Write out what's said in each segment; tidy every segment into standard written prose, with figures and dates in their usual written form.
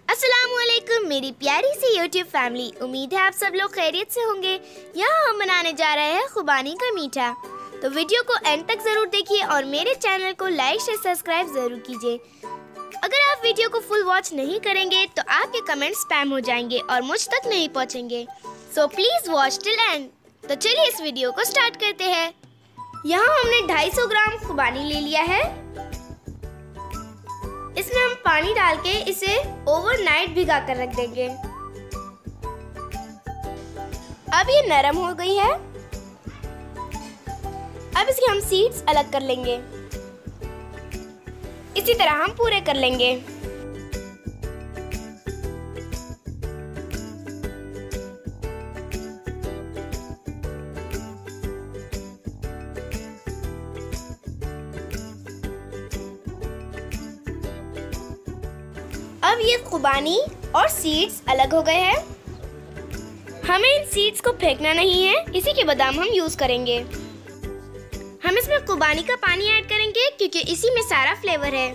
अस्सलामुअलैकुम मेरी प्यारी सी यूट्यूब फैमिली। उम्मीद है आप सब लोग खैरियत से होंगे। यहाँ हम बनाने जा रहे हैं खुबानी का मीठा, तो वीडियो को एंड तक ज़रूर देखिए और मेरे चैनल को लाइक शेयर सब्सक्राइब ज़रूर कीजिए। अगर आप वीडियो को फुल वॉच नहीं करेंगे तो आपके कमेंट स्पैम हो जाएंगे और मुझ तक नहीं पहुँचेंगे, so please watch till end. तो चलिए इस वीडियो को स्टार्ट करते हैं। यहाँ हमने 250 ग्राम खुबानी ले लिया है। इसमें हम पानी डाल के इसे ओवरनाइट भिगा कर रख देंगे। अब ये नरम हो गई है। अब इसके हम सीड्स अलग कर लेंगे। इसी तरह हम पूरे कर लेंगे। अब ये खुबानी और सीड्स अलग हो गए हैं। हमें इन सीड्स को फेंकना नहीं है, इसी के बादाम हम यूज करेंगे। हम इसमें खुबानी का पानी ऐड करेंगे क्योंकि इसी में सारा फ्लेवर है।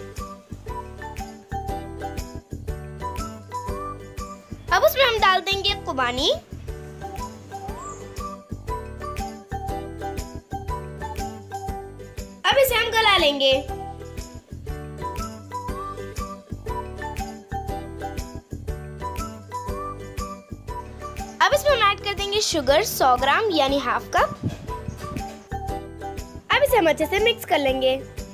अब उसमें हम डाल देंगे खुबानी। अब इसे हम गला लेंगे। अब इसमें हम ऐड कर देंगे शुगर 100 ग्राम यानी हाफ कप। अब इसे हम अच्छे से मिक्स कर लेंगे।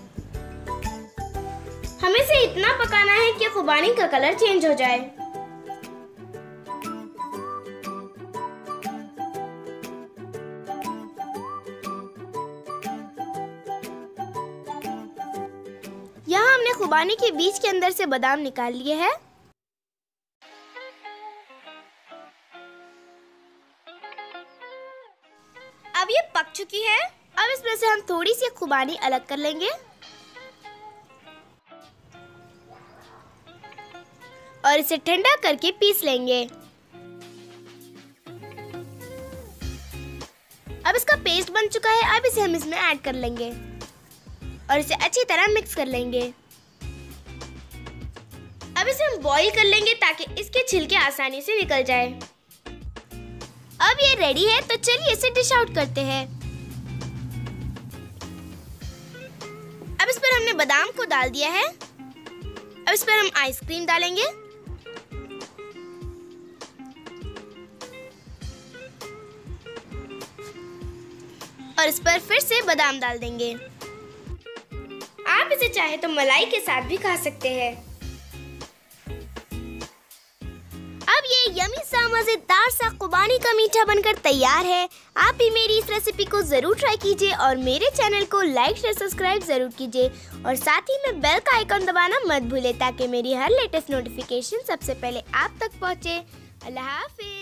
हमें इसे इतना पकाना है कि खुबानी का कलर चेंज हो जाए। यहाँ हमने खुबानी के बीच के अंदर से बादाम निकाल लिए हैं। अब ये पक चुकी है। अब इसमें से हम थोड़ी सी खुबानी अलग कर लेंगे और इसे ठंडा करके पीस लेंगे। अब इसका पेस्ट बन चुका है। अब इसे हम इसमें ऐड कर लेंगे और इसे अच्छी तरह मिक्स कर लेंगे। अब इसे हम बॉईल कर लेंगे ताकि इसके छिलके आसानी से निकल जाए। अब ये रेडी है, तो चलिए इसे डिश आउट करते हैं। अब इस पर हमने बादाम को डाल दिया है। अब इस पर हम आइसक्रीम डालेंगे और इस पर फिर से बादाम डाल देंगे। आप इसे चाहे तो मलाई के साथ भी खा सकते हैं। अब ये यमी सा मजेदार सा खुबानी का मीठा बनकर तैयार है। आप भी मेरी इस रेसिपी को जरूर ट्राई कीजिए और मेरे चैनल को लाइक शेयर सब्सक्राइब जरूर कीजिए और साथ ही में बेल का आइकन दबाना मत भूलें ताकि मेरी हर लेटेस्ट नोटिफिकेशन सबसे पहले आप तक पहुंचे। अल्लाह हाफिज।